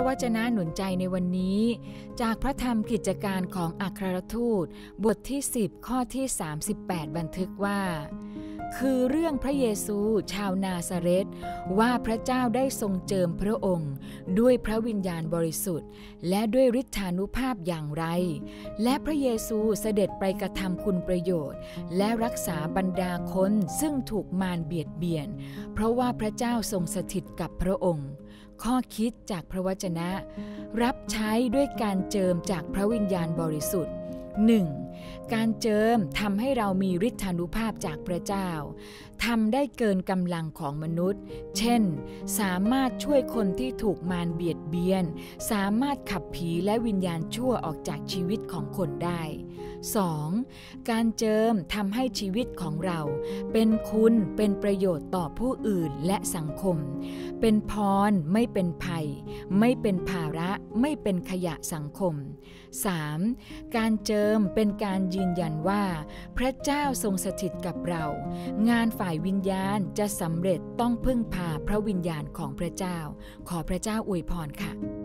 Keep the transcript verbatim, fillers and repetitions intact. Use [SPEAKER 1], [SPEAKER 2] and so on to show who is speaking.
[SPEAKER 1] วจนะหนุนใจในวันนี้จากพระธรรมกิจการของอัครทูตบทที่สิบข้อที่สามสิบแปดบันทึกว่าคือเรื่องพระเยซูชาวนาซาเรตว่าพระเจ้าได้ทรงเจิมพระองค์ด้วยพระวิญญาณบริสุทธิ์และด้วยฤทธานุภาพอย่างไรและพระเยซูเสด็จไปกระทำคุณประโยชน์และรักษาบรรดาคนซึ่งถูกมารเบียดเบียนเพราะว่าพระเจ้าทรงสถิตกับพระองค์ข้อคิดจากพระวจนะรับใช้ด้วยการเจิมจากพระวิญญาณบริสุทธิ์ หนึ่ง. การเจิมทำให้เรามีฤทธานุภาพจากพระเจ้าทำได้เกินกำลังของมนุษย์เช่นสามารถช่วยคนที่ถูกมารเบียดเบียนสามารถขับผีและวิญญาณชั่วออกจากชีวิตของคนได้ สอง. การเจิมทำให้ชีวิตของเราเป็นคุณเป็นประโยชน์ต่อผู้อื่นและสังคมเป็นพรไม่เป็นภัยไม่เป็นภาระไม่เป็นขยะสังคม สาม. การเจิมเป็นการยืนยันว่าพระเจ้าทรงสถิตกับเรางานฝ่ายวิญญาณจะสำเร็จต้องพึ่งพาพระวิญญาณของพระเจ้าขอพระเจ้าอวยพรค่ะ